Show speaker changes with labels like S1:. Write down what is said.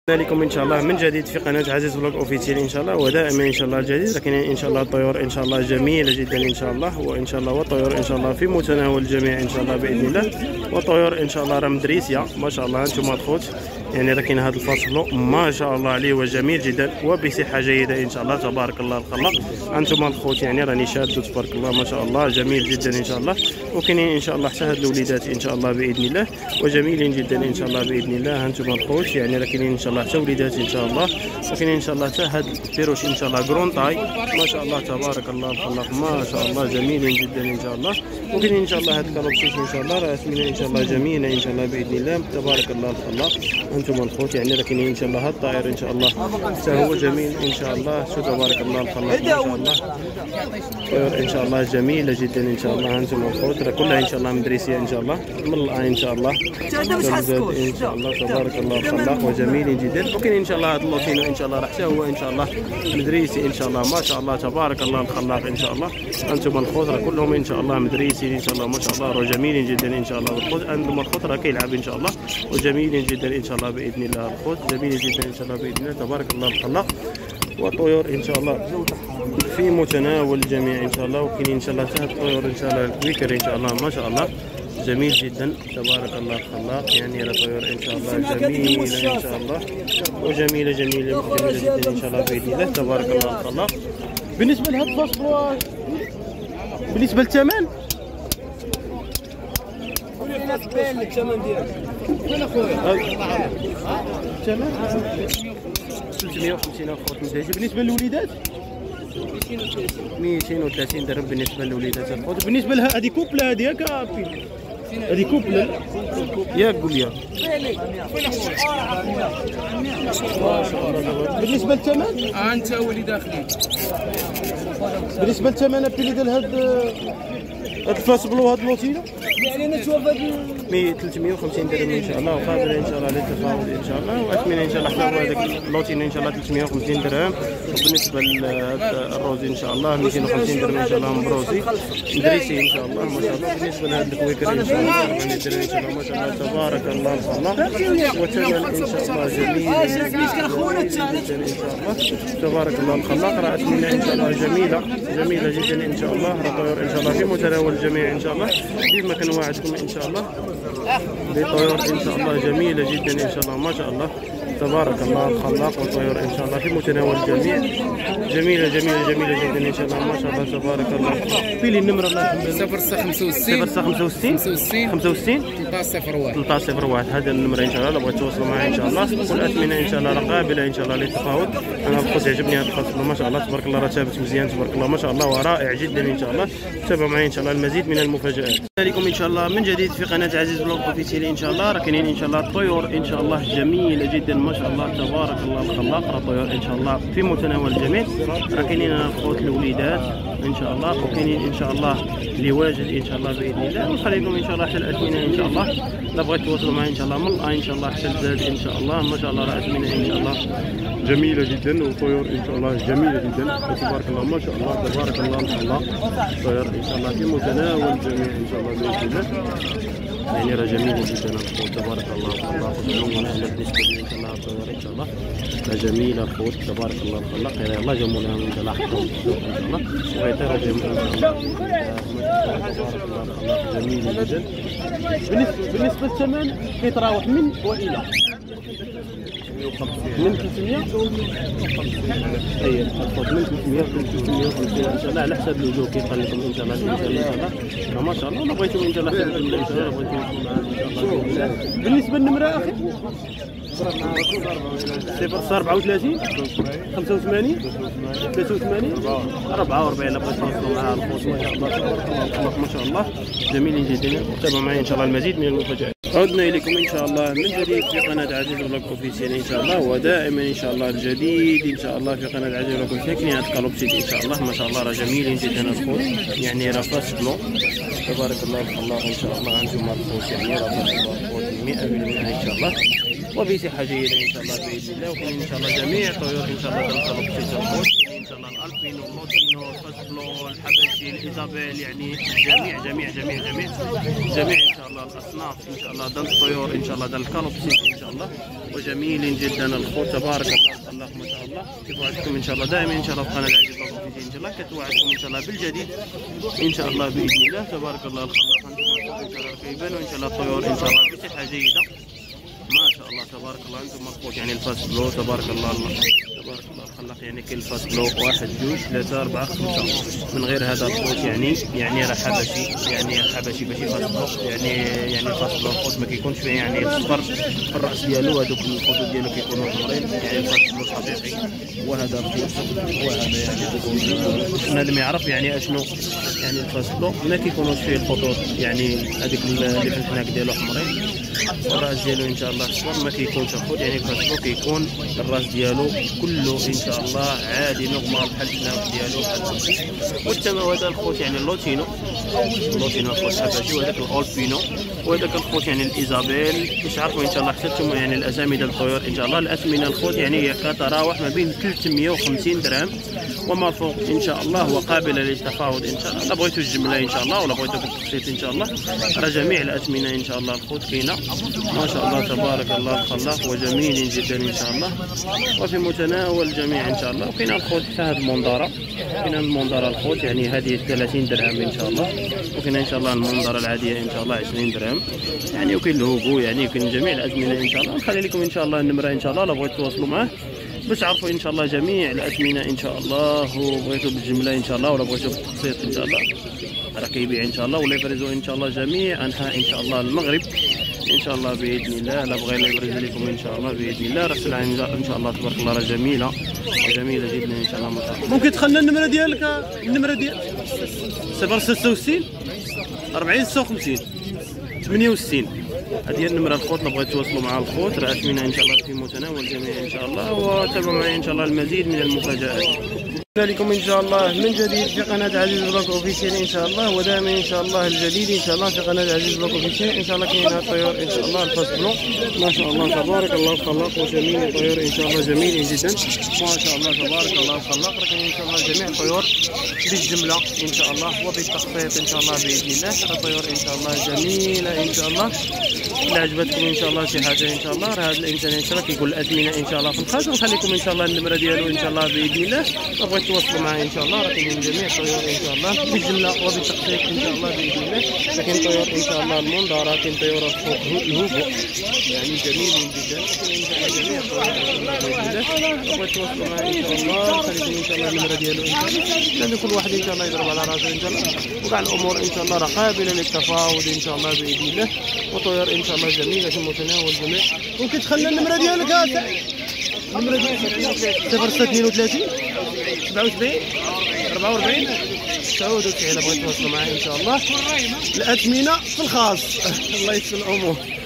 S1: لكم ان شاء الله من جديد في قناه عزيز فلوق اوفيسيال ان شاء الله، ودائما ان شاء الله الجديد. لكن ان شاء الله الطيور ان شاء الله جميله جدا ان شاء الله، وان شاء الله والطيور ان شاء الله في متناول الجميع ان شاء الله باذن الله. والطيور ان شاء الله راه مدريسيه ما شاء الله. انتم الخوت يعني راه كاين هذا الفصل ما شاء الله عليه وجميل جدا وبصحه جيده ان شاء الله تبارك الله الخلاق. انتم الخوت يعني راني شاد تبارك الله ما شاء الله جميل جدا ان شاء الله. وكاينين ان شاء الله حتى هاد الوليدات ان شاء الله باذن الله وجميلين جدا ان شاء الله باذن الله. انتم الخوت يعني راه كاينين ان شاء الله حتى وليدات ان شاء الله. وكاينين ان شاء الله حتى هاد البيروش ان شاء الله كرون طاي ما شاء الله تبارك الله الخلاق ما شاء الله جميلين جدا ان شاء الله. وكاينين ان شاء الله هاد الكالوبسيس ان شاء الله راه اسمنا ان شاء الله جميله ان شاء الله باذن الله تبارك الله الخلاق. انتم الخوت يعني راه كاينين ان شاء الله هاد الطائر ان شاء الله حتى هو جميل ان شاء الله. شو تبارك الله الخلاق ما شاء الله. طيور ان شاء الله جميله جدا ان شاء الله. انتم الخوت راه كلها ان شاء الله مدريسيه ان شاء الله من الان ان شاء الله ان شاء الله تبارك الله الخلاق وجميلين جدا. وكاين ان شاء الله هذا اللوتينو ان شاء الله راه حتى هو ان شاء الله مدريسي ان شاء الله ما شاء الله تبارك الله الخلاق ان شاء الله. انتم الخوت راه كلهم ان شاء الله مدريسي ان شاء الله ما شاء الله راه جميلين جدا ان شاء الله. الخوت انتم الخوت راه كيلعب ان شاء الله وجميلين جدا ان شاء الله باذن الله. الخوت جميل جدا ان شاء الله باذن الله تبارك الله الخلاق. والطيور ان شاء الله في متناول الجميع ان شاء الله. وكاين ان شاء الله حتى الطيور ان شاء الله الكويكر ان شاء الله ما شاء الله جميل جدا تبارك الله الخلاق. يعني راه طيور ان شاء الله جميله ان شاء الله وجميله جميله جدا ان شاء الله باذن الله تبارك الله الخلاق. بالنسبه لهذا الفصل بالنسبه للثمن الثمن ديالك وين اخويا؟ الثمن 350 اخويا. بالنسبه للوليدات 230 درهم بالنسبه للوليدات اخويا. بالنسبه لها هذه كوبله هذه ياك هذه كوبله ياك قول لي ما شاء الله. بالنسبه للثمن
S2: انت ولي داخلين
S1: بالنسبه للثمن ابي ديال هاد الفاسبل وهاد اللوتينو
S2: يعني انا نشوف هاد
S1: 350 درهم ان شاء الله. وقابل ان شاء الله للتفاوض ان شاء الله. واثمنه ان شاء الله حتى هو هذاك اللوتينو ان شاء الله 350 درهم. وبالنسبه للروزي ان شاء الله 250 درهم ان شاء الله مبروزي مدريسي ان شاء الله ما شاء الله. بالنسبه لهاد الكويكر ان شاء الله 400 درهم ان شاء الله ما شاء الله تبارك الله الخلاق. وثمن ان شاء الله جميل ان شاء الله تبارك الله الخلاق. راه اثمنه ان شاء الله جميله جدا ان شاء الله. راه طيور ان شاء الله في متناول الجميع ان شاء الله. كما كنوعدكم ان شاء الله بطيور ان شاء الله جميله جدا ان شاء الله ما شاء الله تبارك الله الخلاق. وطيور ان شاء الله في متناول الجميع جميله جدا ان شاء الله ما شاء الله تبارك الله. في لي النمره الله يحفظك
S2: 065
S1: 65 1301 هذا النمره ان شاء الله. لو بغيتوا توصلوا معي ان شاء الله. والاثمنه ان شاء الله راه قابله ان شاء الله للتفاوض. انا بقيت يعجبني هذا الفصل ما شاء الله تبارك الله راه ثابت مزيان تبارك الله ما شاء الله ورائع جدا ان شاء الله. تابعوا معي ان شاء الله المزيد من المفاجات لكم ان شاء الله من جديد في قناه عزيز فلوق اوفيسيال ان شاء الله. راه كاينين ان شاء الله الطيور ان شاء الله جميله جدا ما شاء الله تبارك الله الخلاق. راه طيور ان شاء الله في متناول الجميع. راه كاينين الخوت الوليدات ان شاء الله. وكاينين ان شاء الله اللي واجد ان شاء الله باذن الله. ونخليكم ان شاء الله حتى الاثمنه ان شاء الله. لا بغيت توصلوا معي ان شاء الله من الان ان شاء الله حتى الزاد ان شاء الله ما شاء الله. راه اثمنه ان شاء الله جميله جدا وطيور ان شاء الله جميله جدا تبارك الله ما شاء الله تبارك الله الخلاق. طيور ان شاء الله في متناول الجميع ان شاء الله باذن الله. يعني راه جميله جدا الخوت تبارك الله الخلاق. جميله بالنسبه لي ان شاء الله الطيور ان شاء الله راه جميله الخوت تبارك الله الخلاق. يلاه جمعوا لها ان شاء الله حقهم ان شاء الله. وغير راه جميله ان شاء الله تبارك الله الخلاق جميله جدا. بالنسبه للثمن كيتراوح من والى من 300 اي الخوت من 300 ل 350 ان شاء الله على حسب الوجوه كيبقى لكم ان شاء الله ان شاء الله ما شاء الله. بغيتوا ان شاء الله حتى ان شاء الله بغيتوا معنا ان شاء الله. بالنسبه للنمره اخي 034 85 83 44 الا بغيتوا توصلوا معها الخوت ما شاء الله تبارك الله الخلاق ما شاء الله جميلين جدا. تابعوا معي ان شاء الله المزيد من المفاجآت. عدنا اليكم ان شاء الله من جديد في قناه عزيز فلوق اوفيسيال ان شاء الله. ودائما ان شاء الله الجديد ان شاء الله في قناه عزيز فلوق اوفيسيال. كاين هاد الكالوبسيد ان شاء الله ما شاء الله راه جميلين جدا الخوت. يعني راه فاسبلو تبارك الله الخلاق ان شاء الله. انتم الخوت يعني راه فاسبلو الخوت 100% ان شاء الله وبصحه جيده ان شاء الله باذن الله. وكاين ان شاء الله جميع طيور ان شاء الله الكالوبسيد الخوت ان شاء الله الالبينو، اللوتينو، الفاسبلو، الحبشي، الايزابيل، يعني جميع جميع جميع جميع جميع ان شاء الله الاصناف ان شاء الله ديال الطيور ان شاء الله ديال الكالوبسيس ان شاء الله، وجميلين جدا الخوت تبارك الله الله ما شاء الله. كيف وعدتكم ان شاء الله دائما ان شاء الله في قناه العزيز بلوك اوفيسيال ان شاء الله كتوعدكم ان شاء الله بالجديد ان شاء الله باذن الله تبارك الله الخلاق. انتم ان شاء الله كيبانوا ان شاء الله الطيور ان شاء الله بصحه جيده ما شاء الله تبارك الله. انتم مضبوط يعني الفاسبلو تبارك الله تبارك الله الخلاق، يعني كاين الفاسبلو 1 2 3 4 5 من غير هذا الخوت يعني راه حبشي، يعني حبشي ماشي فاسبلو، يعني الفاسبلو الخوت ما كيكونش فيه يعني الصفر في الراس ديالو، هذوك الخطوط ديالو كيكونوا حمرين، يعني الفاسبلو الحقيقي. وهذا الخوت وهذا يعني بنادم يعرف يعني اشنو يعني الفاسبلو ما كيكونوش فيه الخطوط يعني هذيك اللي في الحناك ديالو حمرين، الراس ديالو ان شاء الله اصفر ما كيكونش الخوت، يعني الفاسبلو كيكون الراس ديالو كله ان شاء الله عادي نورمال بحال الحناك ديالو بحال. والتما هذا الخوت يعني اللوتينو الخوت حبشي، وهذاك الاولبينو، وهذاك الخوت يعني الايزابيل. باش تعرفوا ان شاء الله حتى نتوما يعني الاسامي ديال الطيور ان شاء الله الاثمنه الخوت يعني هي كتراوح ما بين 350 درهم وما فوق ان شاء الله، وقابله للتفاوض ان شاء الله. لا بغيتوا الجمله ان شاء الله ولا بغيتوا بالتقسيط ان شاء الله، راه جميع الاثمنه ان شاء الله الخوت كاينه ما شاء الله تبارك الله الخلاق، وجميل جدا ان شاء الله وفي متناول الجميع ان شاء الله. وكاين الخوت حتى هذه المنظره، كاين المنظره الخوت يعني هذه 30 درهم ان شاء الله، وكاين ان شاء الله المنظره العاديه ان شاء الله 20 درهم يعني، وكاين الهوغو يعني وكاين جميع الازمنه ان شاء الله. نخلي لكم ان شاء الله النمره ان شاء الله، لا بغيتوا تواصلوا معاه باش تعرفوا ان شاء الله جميع الاثمنه ان شاء الله، وبغيتوا بالجمله ان شاء الله ولا بغيتوا بالتقسيط ان شاء الله راه كيبيع ان شاء الله، ولا يبرزوا ان شاء الله جميع انحاء ان شاء الله المغرب ان شاء الله باذن الله. لا بغينا يبرز لكم ان شاء الله باذن الله. راه السلعه ان شاء الله تبارك الله راه جميله وجميله جدا ان شاء الله ما شاء الله. ممكن تخلنا النمره ديالك، النمره ديالك 066 40 56 68 هذه هي النمره الخوت. بغيت تواصلوا مع الخوت راه اثمنه ان شاء الله في متناول الجميع ان شاء الله، وتابعوا معي ان شاء الله المزيد من المفاجات لكم ان شاء الله من جديد في قناه عزيز بلوك اوفيسيال ان شاء الله، ودائما ان شاء الله الجديد ان شاء الله في قناه عزيز بلوك اوفيسيال ان شاء الله. كاين الطيور ان شاء الله الفاسبلو ما شاء الله تبارك الله الخلاق، وجميل الطيور ان شاء الله جميل جدا ما شاء الله تبارك الله الخلاق. لكن ان شاء الله جميع الطيور بالجمله ان شاء الله وبالتخفيض ان شاء الله باذن الله. الطيور ان شاء الله جميله ان شاء الله. الا عجبتكم ان شاء الله شي حاجه ان شاء الله راه هذا الانسان ان شاء الله كيقول الاثمنه ان شاء الله في الخاص، ونخليكم ان شاء الله النمره ديالو ان شاء الله باذن الله. بغيت توصلوا معاه ان شاء الله راه كاينين جميع الطيور ان شاء الله بالجمله وبالتقسيط ان شاء الله باذن الله. لكن طيور ان شاء الله المنظره، كاين طيور الهوغو يعني جميل جدا، كاين جميع الطيور باذن الله. بغيت توصلوا معاه ان شاء الله نخليكم ان شاء الله النمره ديالو ان شاء الله، لان كل واحد ان شاء الله يضرب على راسه ان شاء الله، وكاع الامور ان شاء الله راه قابله للتفاوض ان شاء الله باذن الله. وطيور ان شاء الله جميله في متناول الجميع. ممكن تخلي النمره ديالك يا النمره ديالك 032 77 44 تعودوا تعالوا بغيت توصلوا معاه ان شاء الله. الاثمنه في الخاص الله يسر الامور.